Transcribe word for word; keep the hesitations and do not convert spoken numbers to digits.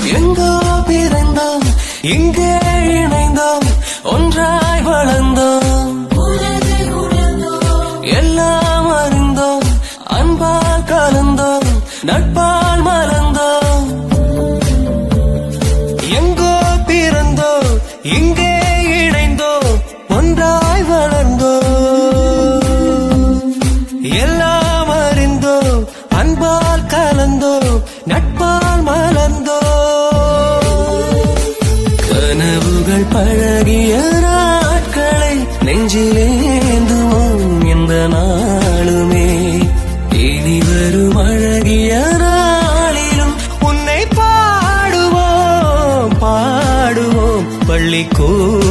எங்கோ பிறந்தோம் இங்கே இணைந்தோம் ஒன்றாய் வளர்ந்தோம் எல்லாம் அறிந்தோம் அன்பால் கலந்தோம் நட்பால் மலர்ந்தோம் எங்கோ பிறந்தோம் இங்கே இணைந்தோம் ஒன்றாய் வளர்ந்தோம் எல்லாம் அறிந்தோம் அன்பால் கலந்தோம் நட்பால் மலர்ந்தோம் கனவுகள் பழகிய நாட்களை நெஞ்சிலேந்துவோம் எந்த நாளுமே இனி வரும் அழகிய நாளிலும் உன்னை பாடுவோம் பாடுவோம் பள்ளிக்கூட